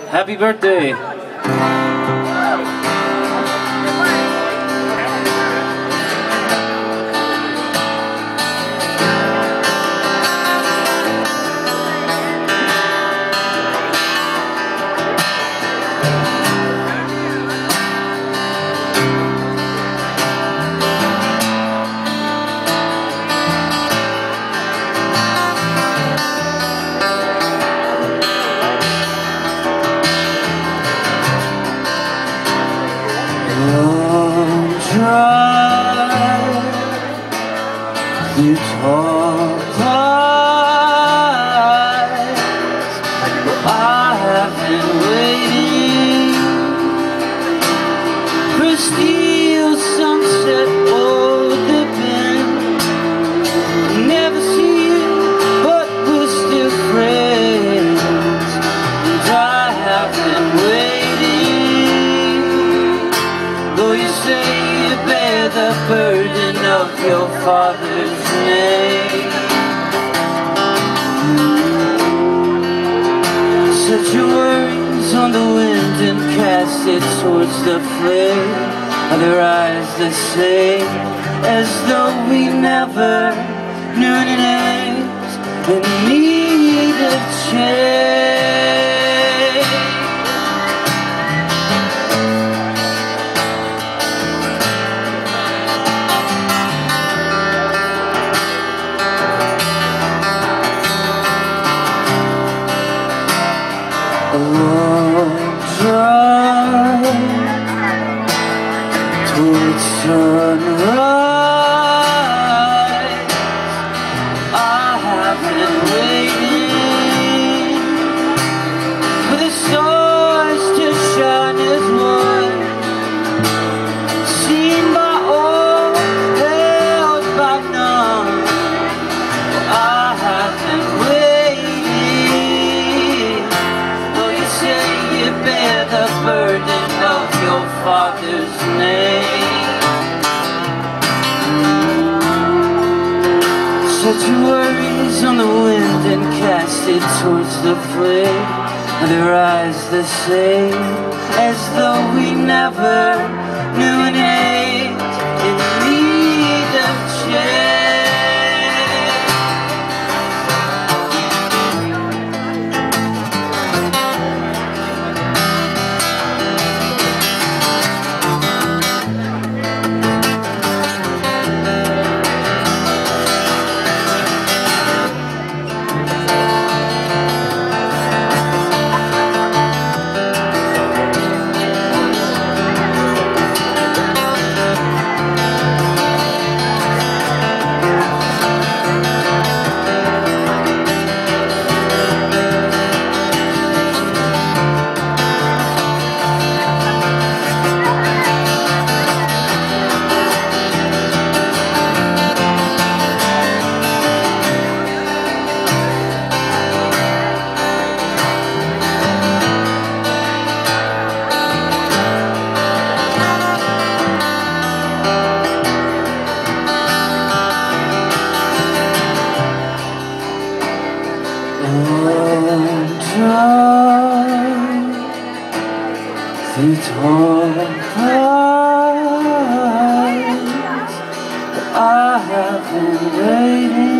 Happy birthday. You talk lies, but I have been waiting for a steel sunset over the bend. Never see you, but we're still friends, and I have been waiting. Though you say you bear the burden of your father's name, set your worries on the wind and cast it towards the flame. Are their eyes the same as though we never knew any names in need of change? A long drive towards sunrise. I have been waiting for the stars to shine as one, seen by all, held by none. I have been waiting. Bear the burden of your father's name. Set your worries on the wind and cast it towards the flame. Are their eyes the same as though we never knew an age in need of change? Through tall pines, I have been waiting